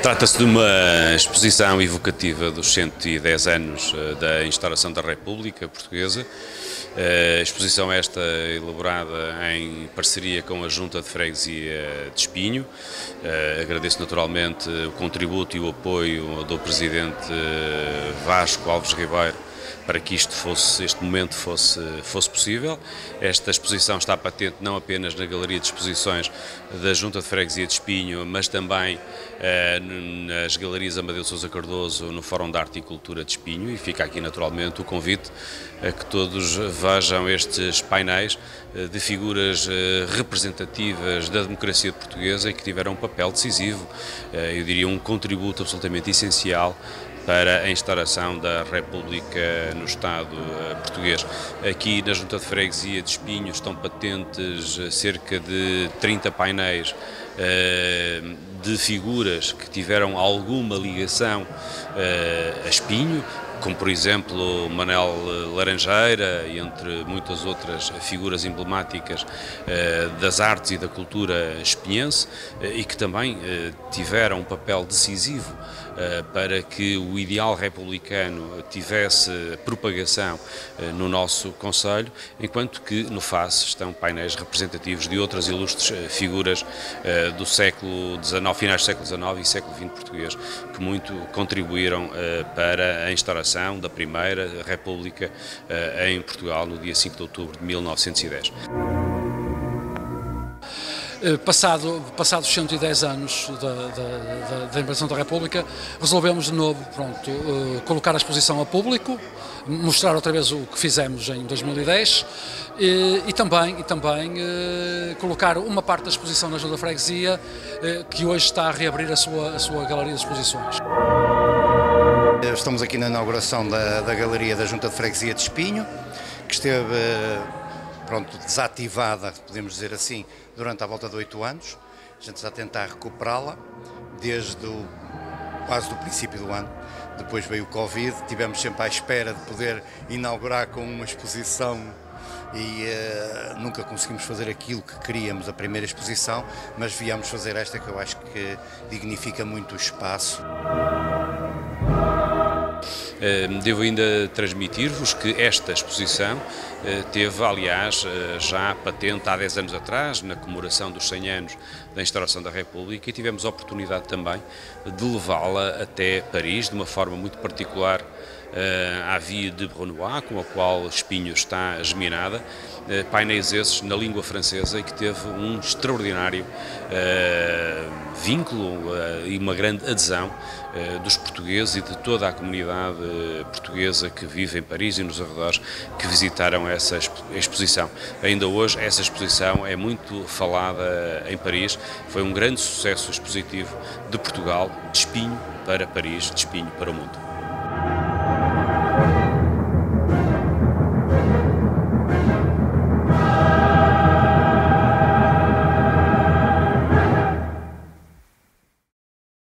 Trata-se de uma exposição evocativa dos 110 anos da instauração da República Portuguesa. A exposição esta elaborada em parceria com a Junta de Freguesia de Espinho. Agradeço naturalmente o contributo e o apoio do Presidente Vasco Alves Ribeiro para que este momento fosse possível. Esta exposição está patente não apenas na Galeria de Exposições da Junta de Freguesia de Espinho, mas também nas Galerias Amadeu Sousa Cardoso, no Fórum de Arte e Cultura de Espinho, e fica aqui naturalmente o convite a que todos vejam estes painéis de figuras representativas da democracia portuguesa e que tiveram um papel decisivo, eu diria um contributo absolutamente essencial para a instauração da República no Estado português. Aqui na Junta de Freguesia de Espinho estão patentes cerca de 30 painéis de figuras que tiveram alguma ligação a Espinho, como por exemplo Manel Laranjeira, e entre muitas outras figuras emblemáticas das artes e da cultura espinhense, e que também tiveram um papel decisivo para que o ideal republicano tivesse propagação no nosso concelho, enquanto que no FACE estão painéis representativos de outras ilustres figuras do século XIX, finais do século XIX e século XX português, que muito contribuíram para a instauração da Primeira República em Portugal no dia 5 de outubro de 1910. Passados 110 anos da invasão da República, resolvemos de novo colocar a exposição a público, mostrar outra vez o que fizemos em 2010 e também colocar uma parte da exposição na Junta da Freguesia, que hoje está a reabrir a sua galeria de exposições. Estamos aqui na inauguração da Galeria da Junta de Freguesia de Espinho, que esteve desativada, podemos dizer assim, durante a volta de 8 anos. A gente está a tentar recuperá-la desde quase do princípio do ano. Depois veio o Covid, tivemos sempre à espera de poder inaugurar com uma exposição e nunca conseguimos fazer aquilo que queríamos, a primeira exposição, mas viemos fazer esta, que eu acho que dignifica muito o espaço. Devo ainda transmitir-vos que esta exposição teve, aliás, já patente há 10 anos atrás, na comemoração dos 100 anos da instauração da República, e tivemos a oportunidade também de levá-la até Paris, de uma forma muito particular, à Via de Brunois, com a qual Espinho está geminada, painéis esses na língua francesa, e que teve um extraordinário vínculo e uma grande adesão dos portugueses e de toda a comunidade portuguesa que vive em Paris e nos arredores, que visitaram essa exposição. Ainda hoje essa exposição é muito falada em Paris, foi um grande sucesso expositivo de Portugal, de Espinho para Paris, de Espinho para o mundo.